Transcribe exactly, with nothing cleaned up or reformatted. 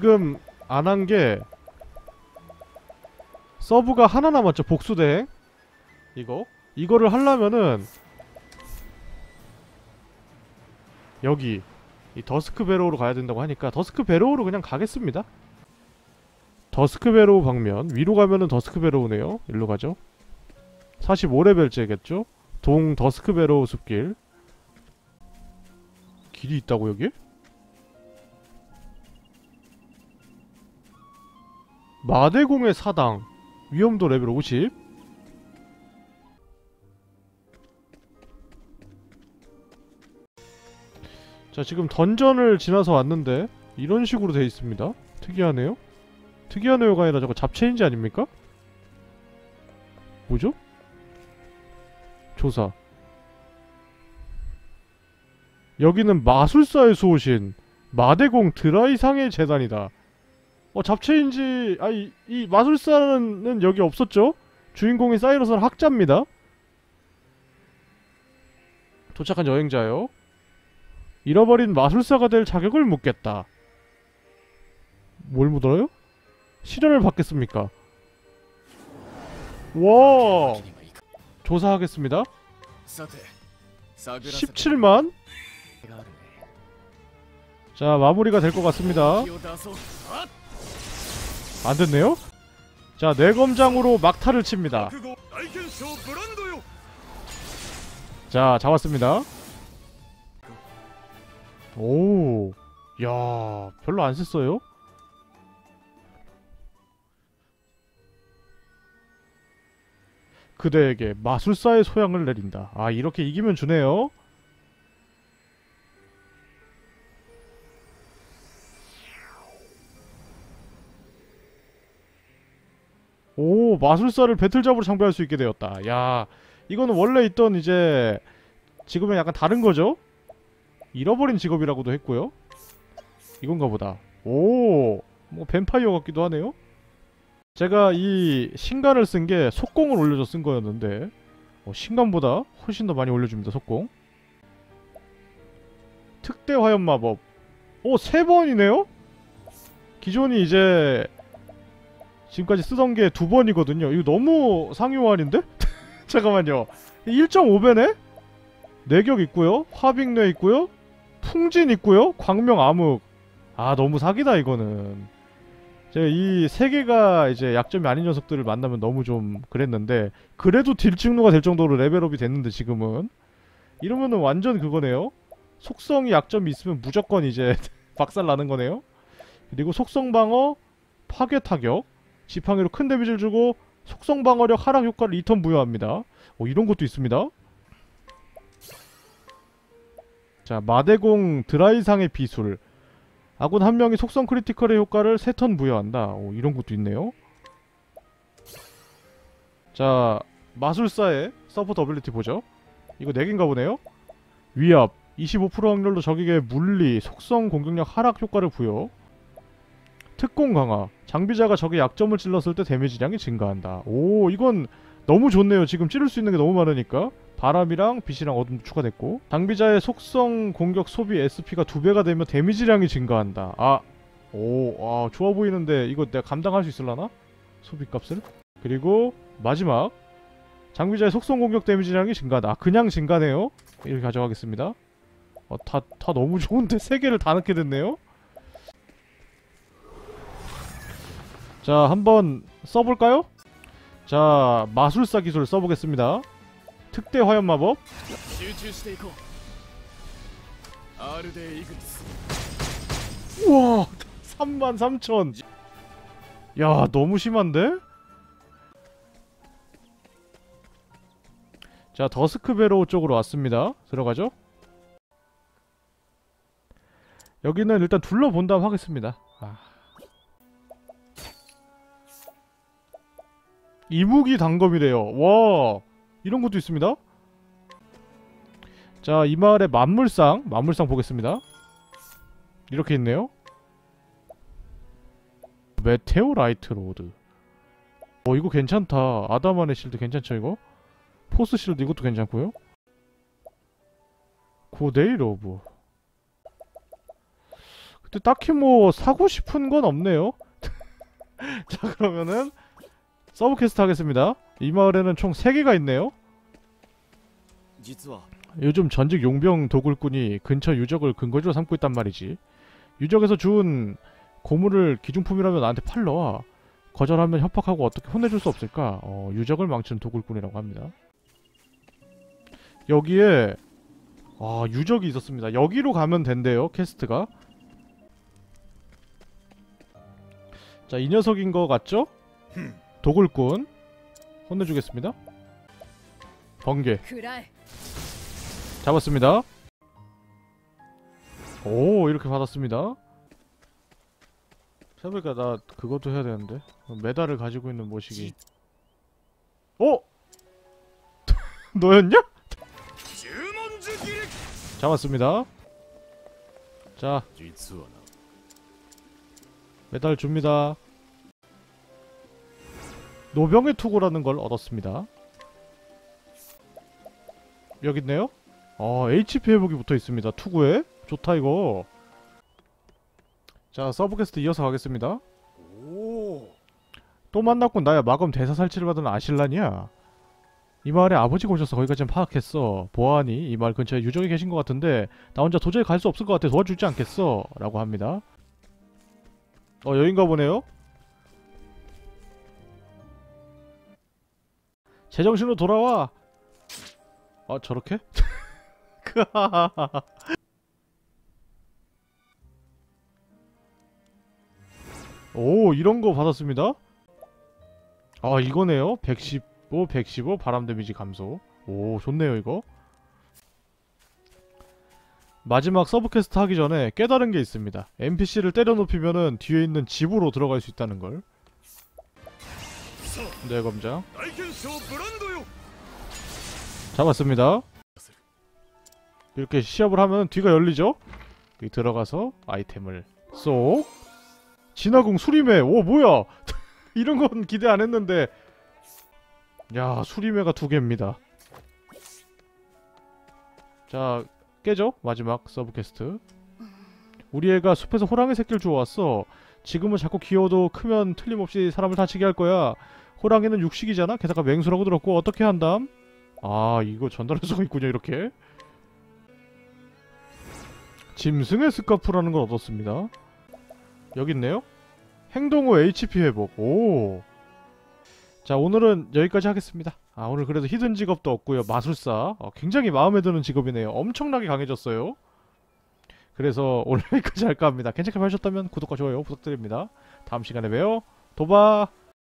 지금 안 한 게 서브가 하나 남았죠. 복수대행 이거 이거를 하려면은 여기 이 더스크 베로우로 가야 된다고 하니까 더스크 베로우로 그냥 가겠습니다. 더스크 베로우 방면 위로 가면은 더스크 베로우네요. 일로 가죠. 사십오 레벨째겠죠? 동 더스크 베로우 숲길. 길이 있다고 여기? 마대공의 사당 위험도 레벨 오십. 자 지금 던전을 지나서 왔는데 이런 식으로 돼 있습니다. 특이하네요. 특이하네요가 아니라 저거 잡체인지 아닙니까? 뭐죠? 조사. 여기는 마술사에서 오신 마대공 드라이상의 재단이다. 어 잡체인지 아이 이 마술사는 여기 없었죠? 주인공이 사이러스는 학자입니다. 도착한 여행자요. 잃어버린 마술사가 될 자격을 묻겠다. 뭘 묻어요? 시련을 받겠습니까? 와 조사하겠습니다. 십칠만? 자 마무리가 될 것 같습니다. 안됐네요? 자 뇌검장으로 막타를 칩니다. 자 잡았습니다. 오, 야 별로 안 셌어요? 그대에게 마술사의 소양을 내린다. 아 이렇게 이기면 주네요. 오 마술사를 배틀잡으로 창비할 수 있게 되었다. 야 이거는 원래 있던 이제 지금은 약간 다른 거죠? 잃어버린 직업이라고도 했고요. 이건가 보다. 오 뭐 뱀파이어 같기도 하네요. 제가 이 신간을 쓴 게 속공을 올려서 쓴 거였는데 어, 신간보다 훨씬 더 많이 올려줍니다. 속공. 특대 화염 마법. 오 세 번이네요? 기존이 이제 지금까지 쓰던 게 두 번이거든요. 이거 너무 상위호환인데? 잠깐만요. 일 점 오 배네? 내격 있고요. 화빅뇌 있고요. 풍진 있고요. 광명 암흑. 아 너무 사기다 이거는. 제가 이 세 개가 이제 약점이 아닌 녀석들을 만나면 너무 좀 그랬는데 그래도 딜증루가 될 정도로 레벨업이 됐는데 지금은 이러면은 완전 그거네요. 속성이 약점이 있으면 무조건 이제 박살나는 거네요. 그리고 속성방어, 파괴타격, 지팡이로 큰 데미지를 주고 속성방어력 하락 효과를 이 턴 부여합니다. 오 이런 것도 있습니다. 자 마대공 드라이상의 비술. 아군 한 명이 속성 크리티컬의 효과를 세 턴 부여한다. 오 이런 것도 있네요. 자 마술사의 서포트 어빌리티 보죠. 이거 네 개인가 보네요. 위압 이십오 퍼센트 확률로 적에게 물리, 속성 공격력 하락 효과를 부여. 특공 강화 장비자가 적의 약점을 찔렀을 때 데미지량이 증가한다. 오 이건 너무 좋네요. 지금 찌를 수 있는 게 너무 많으니까. 바람이랑 빛이랑 어둠도 추가됐고 장비자의 속성 공격 소비 에스피가 두 배가 되면 데미지량이 증가한다. 아, 오, 아 좋아 보이는데 이거 내가 감당할 수 있을라나? 소비값을? 그리고 마지막 장비자의 속성 공격 데미지량이 증가한다. 아 그냥 증가네요. 이렇게 가져가겠습니다. 어, 다, 다 너무 좋은데 세 개를 다 넣게 됐네요. 자 한번 써볼까요? 자 마술사 기술 써보겠습니다. 특대 화염 마법. 우와 삼만 삼천. 야 너무 심한데? 자 더스크 베로우 쪽으로 왔습니다. 들어가죠? 여기는 일단 둘러본 다음 하겠습니다. 아. 이무기 단검이래요. 와 이런 것도 있습니다. 자 이 마을의 만물상 만물상 보겠습니다. 이렇게 있네요. 메테오라이트 로드. 어 이거 괜찮다. 아담한의 실드 괜찮죠 이거? 포스 실드 이것도 괜찮고요. 고데이 로브. 근데 딱히 뭐 사고 싶은 건 없네요. 자, 그러면은 서브 퀘스트 하겠습니다. 이 마을에는 총 세 개가 있네요. 요즘 전직 용병 도굴꾼이 근처 유적을 근거지로 삼고 있단 말이지. 유적에서 준 고물을 기중품이라면 나한테 팔러와. 거절하면 협박하고 어떻게 혼내줄 수 없을까? 어, 유적을 망치는 도굴꾼이라고 합니다. 여기에 아, 유적이 있었습니다. 여기로 가면 된대요, 퀘스트가. 자, 이 녀석인 거 같죠? 도굴꾼 혼내주겠습니다. 번개 잡았습니다. 오, 이렇게 받았습니다. 생각해보니까 나 그것도 해야 되는데. 메달을 가지고 있는 모시기. 어? 너였냐? 잡았습니다. 자, 메달 줍니다. 노병의 투구라는 걸 얻었습니다. 여기 있네요? 아, 에이치피 회복이 붙어 있습니다. 투구에? 좋다 이거. 자, 서브퀘스트 이어서 가겠습니다. 또 만났군. 나야 마검 대사 살치를 받은 아실란이야. 이 마을에 아버지가 오셔서 거기까지는 파악했어. 보아하니 이 마을 근처에 유적이 계신 것 같은데 나 혼자 도저히 갈 수 없을 것 같아. 도와주지 않겠어? 라고 합니다. 어, 여긴가 보네요? 제정신으로 돌아와! 아, 저렇게? 오, 이런거 받았습니다. 아, 이거네요. 백십오, 백십오 바람 데미지 감소. 오, 좋네요 이거. 마지막 서브퀘스트 하기 전에 깨달은 게 있습니다. 엔피씨를 때려 눕히면은 뒤에 있는 집으로 들어갈 수 있다는 걸. 네, 검장. 잡았습니다. 이렇게 시합을 하면 뒤가 열리죠? 여기 들어가서 아이템을 쏙. 진화궁 수리매. 오, 뭐야? 이런 건 기대 안 했는데. 야, 수리매가 두 개입니다. 자, 깨죠? 마지막 서브퀘스트. 우리 애가 숲에서 호랑이 새끼를 주워왔어. 지금은 자꾸 귀여워도 크면 틀림없이 사람을 다치게 할 거야. 호랑이는 육식이잖아? 게다가 맹수라고 들었고 어떻게 한담? 아, 이거 전달할 수가 있군요, 이렇게. 짐승의 스카프라는 걸 얻었습니다. 여기 있네요? 행동 후 에이치피 회복. 오. 자, 오늘은 여기까지 하겠습니다. 아, 오늘 그래도 히든 직업도 없고요. 마술사. 어, 굉장히 마음에 드는 직업이네요. 엄청나게 강해졌어요. 그래서 오늘 여기까지 할까 합니다. 괜찮게 봐주셨다면 구독과 좋아요 부탁드립니다. 다음 시간에 봬요. 도바.